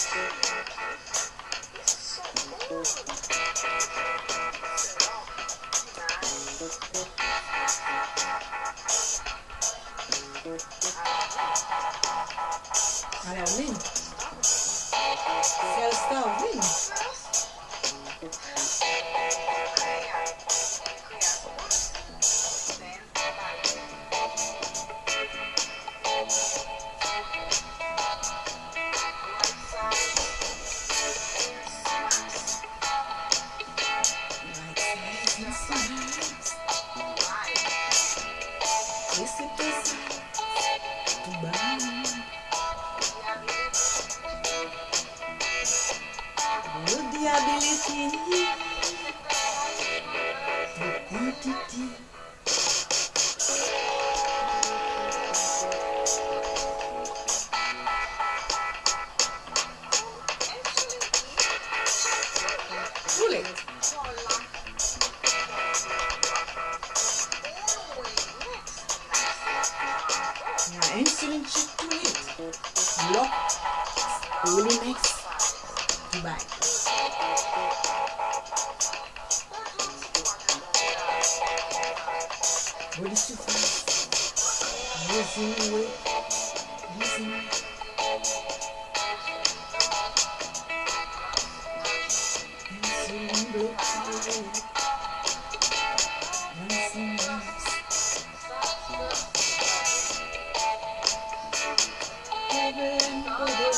Olha ali. Você está ouvindo? Esse pesado, tubarão. O diability, o quantity. Pule. Now insulin check to it. Lock. Really next. Bye. What is too fast? Losing weight. Losing weight. Insulin block. Rising nerves. Over and over.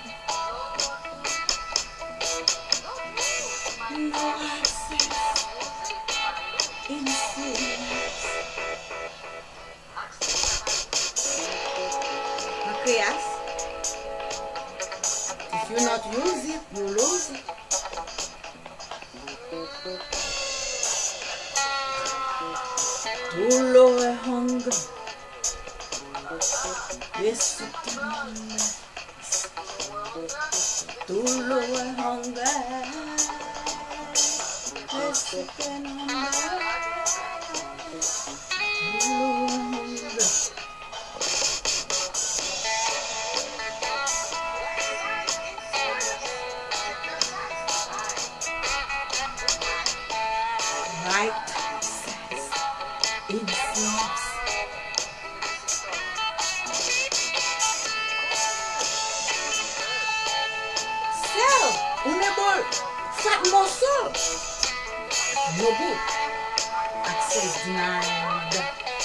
No access. Insuline. Yes. If you not use it, you lose it. To lower hunger. Yes, to lower hunger. Yes, you can hunger. To lower hunger. Right size insulin. Cell, unable, fat muscle. No good. Access denied.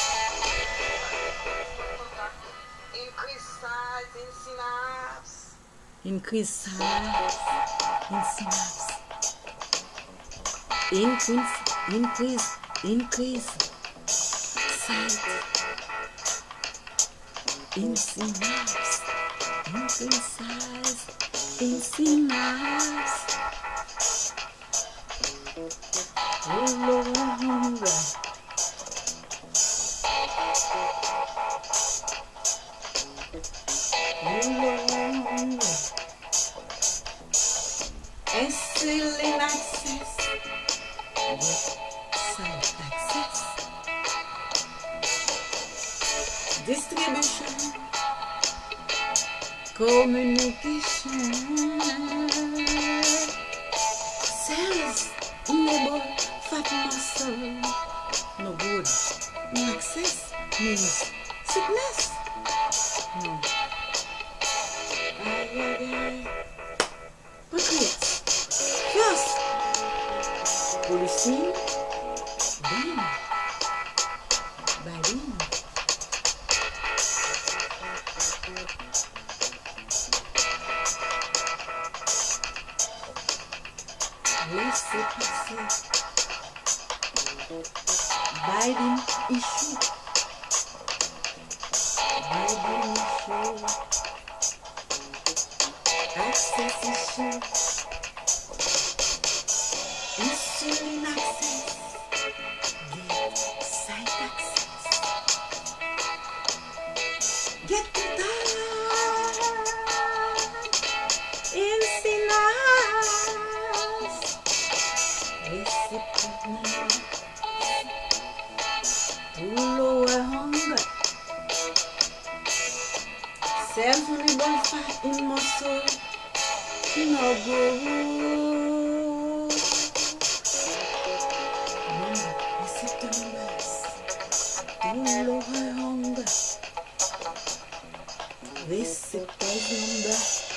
Increase size in synapse. Increase size in synapse. Increase size in synapse. Increase size in synapse. Oh, Lord, hunger. Oh, Lord, hunger. Insulin access. Site access. Distribution. Communication. Cells. Enable fat muscle. No good. No access means sickness. No. Pancreas. First. Polycine. Then. Baleen. Laissez-passer. Binding issue. Binding issue. Access issue. Insulin access. Get site access. Get to that. In synapse. Discipline. To lower hunger. Cells soluble fat in muscle. no go. Esse teu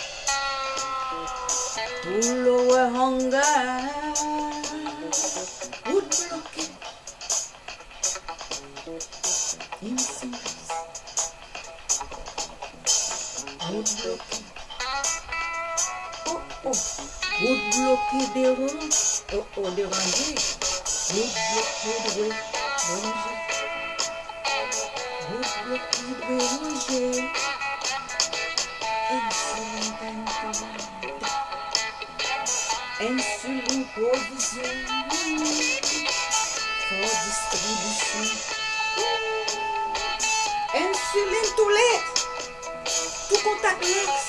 to lower hunger, would block it. Insuline would block it. Would block it the road. The ranger would block it the ranger. Would block it the ranger. Insuline provision for distribution. Insuline too late. To contactless.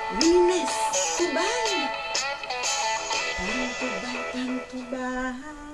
Luminous. To buy. Time to buy.